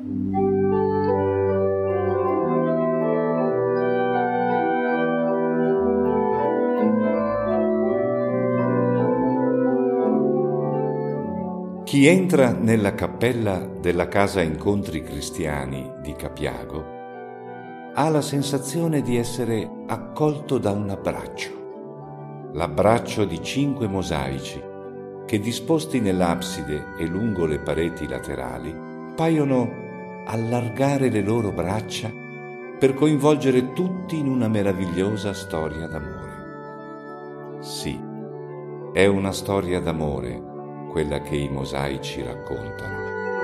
Chi entra nella cappella della Casa Incontri Cristiani di Capiago ha la sensazione di essere accolto da un abbraccio, l'abbraccio di 5 mosaici che, disposti nell'abside e lungo le pareti laterali, paiono allargare le loro braccia per coinvolgere tutti in una meravigliosa storia d'amore. Sì, è una storia d'amore quella che i mosaici raccontano.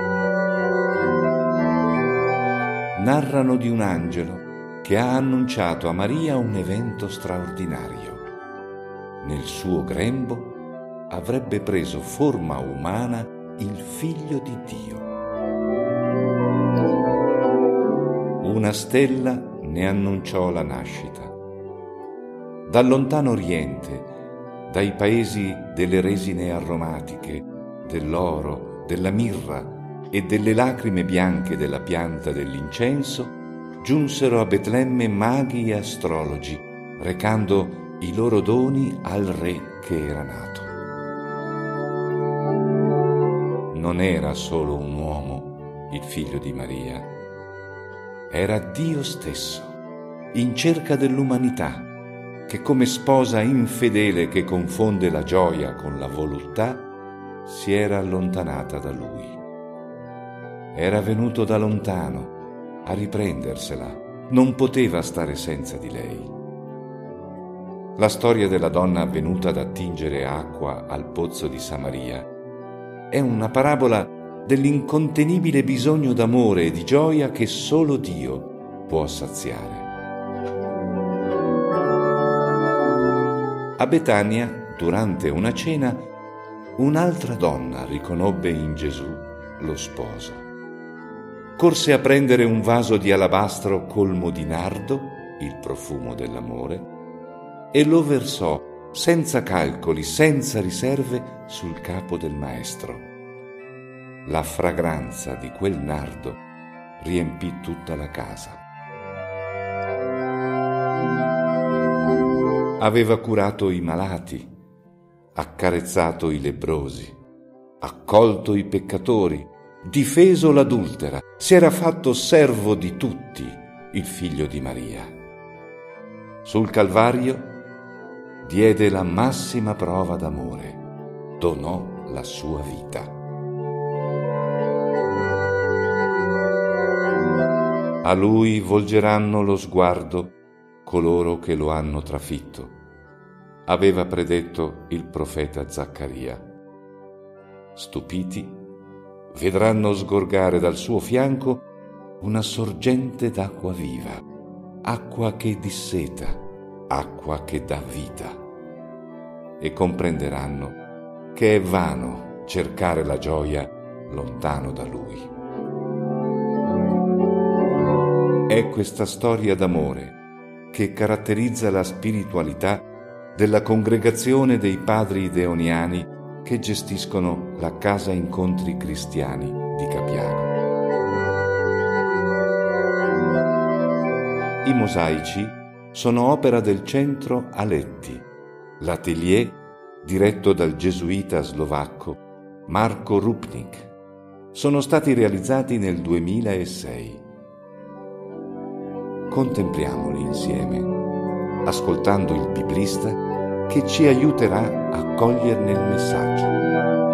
Narrano di un angelo che ha annunciato a Maria un evento straordinario. Nel suo grembo avrebbe preso forma umana il Figlio di Dio. Una stella ne annunciò la nascita. Dal lontano Oriente, dai paesi delle resine aromatiche, dell'oro, della mirra e delle lacrime bianche della pianta dell'incenso, giunsero a Betlemme maghi e astrologi, recando i loro doni al re che era nato. Non era solo un uomo, il figlio di Maria, era Dio stesso, in cerca dell'umanità, che come sposa infedele che confonde la gioia con la voluttà, si era allontanata da lui. Era venuto da lontano a riprendersela, non poteva stare senza di lei. La storia della donna venuta ad attingere acqua al pozzo di Samaria è una parabola dell'incontenibile bisogno d'amore e di gioia che solo Dio può saziare. A Betania, durante una cena, un'altra donna riconobbe in Gesù lo sposo. Corse a prendere un vaso di alabastro colmo di nardo, il profumo dell'amore, e lo versò senza calcoli, senza riserve, sul capo del maestro. La fragranza di quel nardo riempì tutta la casa. Aveva curato i malati, accarezzato i lebbrosi, accolto i peccatori, difeso l'adultera, si era fatto servo di tutti, il figlio di Maria. Sul Calvario diede la massima prova d'amore, donò la sua vita. A lui volgeranno lo sguardo coloro che lo hanno trafitto, aveva predetto il profeta Zaccaria. Stupiti, vedranno sgorgare dal suo fianco una sorgente d'acqua viva, acqua che disseta, acqua che dà vita, e comprenderanno che è vano cercare la gioia lontano da lui. È questa storia d'amore che caratterizza la spiritualità della congregazione dei padri ideoniani che gestiscono la Casa Incontri Cristiani di Capiago. I mosaici sono opera del centro Aletti, l'atelier diretto dal gesuita slovacco Marko Rupnik. Sono stati realizzati nel 2006. Contempliamoli insieme, ascoltando il biblista che ci aiuterà a coglierne il messaggio.